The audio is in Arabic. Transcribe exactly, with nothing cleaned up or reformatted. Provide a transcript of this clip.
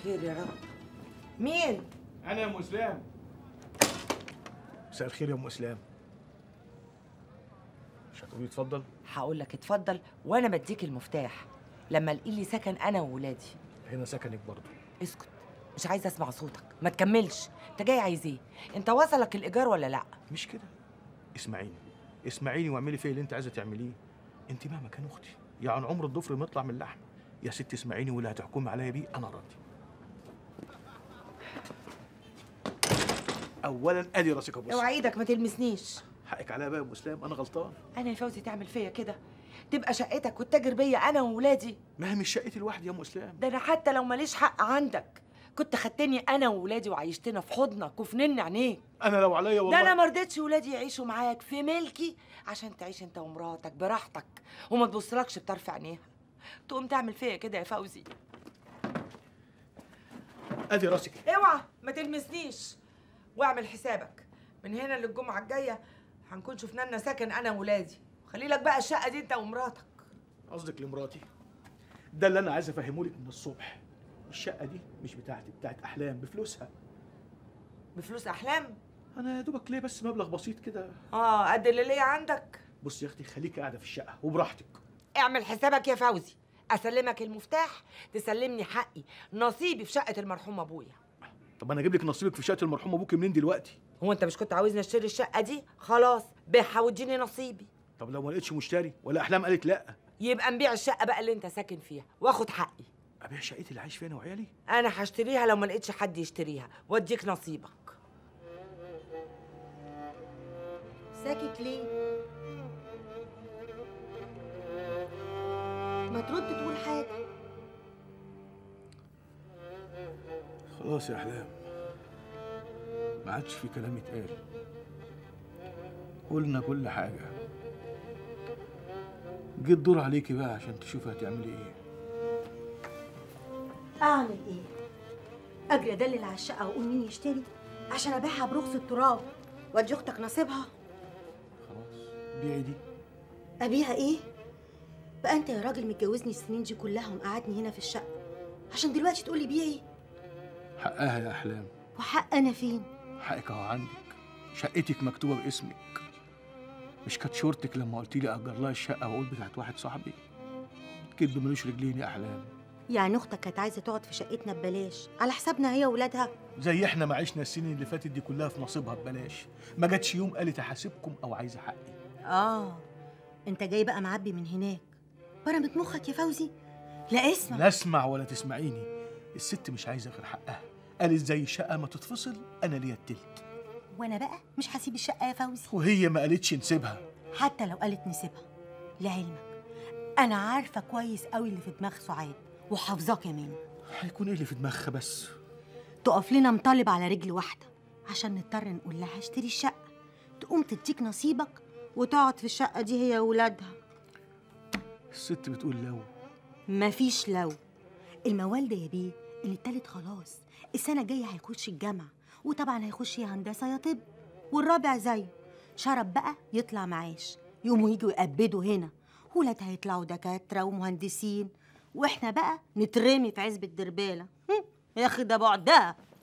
خير يا رب. مين؟ انا يا ام اسلام. مساء الخير يا ام اسلام. مش هتقولي اتفضل؟ هقول لك اتفضل وانا بديك المفتاح لما الاقي لي سكن انا وولادي. هنا سكنك برضه. اسكت، مش عايزه اسمع صوتك، ما تكملش. انت جاي عايز ايه؟ انت وصلك الايجار ولا لا؟ مش كده، اسمعيني اسمعيني واعملي فيا اللي انت عايزه تعمليه. انت مهما كان اختي، يعني عمر الضفر ما يطلع من اللحم. يا ست اسمعيني، واللي هتحكمي عليا بيه انا راضي. اولا ادي راسك يا ابو اوعى ايدك ما تلمسنيش. حقك عليا بقى يا ابو اسلام، انا غلطان. انا يا فوزي تعمل فيا كده؟ تبقى شقتك وتتاجر بيا انا وولادي؟ ما هي مش شقتي لوحدي يا ام اسلام. ده انا حتى لو ماليش حق عندك كنت خدتني انا وولادي وعيشتنا في حضنك وفي عينيك. انا لو عليا والله. ده انا ما رضيتش ولادي يعيشوا معاك في ملكي عشان تعيش انت ومراتك براحتك وما تبصلكش بطرف عينيها. تقوم تعمل فيا كده يا فوزي؟ ادي راسك. اوعى ما تلمسنيش، واعمل حسابك من هنا للجمعه الجايه هنكون شفنا لنا سكن انا وولادي. خلي لك بقى الشقه دي انت ومراتك. قصدك لمراتي؟ ده اللي انا عايز افهمه لك من الصبح. الشقه دي مش بتاعتي، بتاعت احلام بفلوسها. بفلوس احلام؟ انا يا دوبك ليه بس مبلغ بسيط كده. اه قد اللي ليا عندك. بص يا اختي، خليكي قاعده في الشقه وبراحتك. اعمل حسابك يا فوزي، اسلمك المفتاح تسلمني حقي، نصيبي في شقه المرحوم ابويا. طب انا اجيب لك نصيبك في شقه المرحوم ابوكي منين دلوقتي؟ هو انت مش كنت عاوزني اشتري الشقه دي؟ خلاص بيعها واديني نصيبي. طب لو ما لقيتش مشتري ولا احلام قالت لا؟ يبقى نبيع الشقه بقى اللي انت ساكن فيها واخد حقي. ابيع شقتي اللي عايش فيها انا وعيالي؟ انا هشتريها لو ما لقيتش حد يشتريها واديك نصيبك. ساكت ليه؟ ما ترد تقول حاجه. خلاص يا احلام، ما عادش في كلام يتقال. قلنا كل حاجه. جه الدور عليكي بقى عشان تشوفي هتعملي ايه. اعمل ايه؟ اجري ادلل على الشقه واقول مين يشتري عشان ابيعها برخص التراب وادي اختك نصيبها؟ خلاص بيعي دي. ابيعها ايه؟ بقى انت يا راجل متجوزني السنين دي كلها ومقعدني هنا في الشقه عشان دلوقتي تقولي بيعي؟ حقها يا احلام. وحق انا فين؟ حقك اهو عندك، شقتك مكتوبه باسمك. مش كانت شورتك لما قلت لي اجر لها الشقه واقول بتاعت واحد صاحبي؟ كدب ملوش رجلين يا احلام. يعني اختك كانت عايزه تقعد في شقتنا ببلاش على حسابنا هي واولادها؟ زي احنا ما عشنا السنين اللي فاتت دي كلها في نصيبها ببلاش. ما جاتش يوم قالت احاسبكم او عايزه حقي. اه انت جاي بقى معبي من هناك. برمت مخك يا فوزي. لا اسمع. لا اسمع ولا تسمعيني. الست مش عايزه غير حقها. قالت زي الشقه ما تتفصل انا ليا التلت. وانا بقى مش هسيب الشقه يا فوزي. وهي ما قالتش نسيبها. حتى لو قالت نسيبها، لعلمك انا عارفه كويس قوي اللي في دماغ سعاد وحافظاه كمان. هيكون ايه اللي في دماغها بس؟ تقف لنا مطالب على رجل واحده عشان نضطر نقول لها اشتري الشقه، تقوم تديك نصيبك وتقعد في الشقه دي هي واولادها. الست بتقول لو. مفيش لو. الموال ده يا بيه اللي التالت خلاص السنه الجايه هيخش الجامعه، وطبعا هيخش يا هندسه يا طب، والرابع زيه شرب بقى يطلع معاش، يقوموا يجوا يقبدوا هنا، ولاد هيطلعوا دكاتره ومهندسين، واحنا بقى نترمي في عزبة دربالة. يا اخي ده بعدها.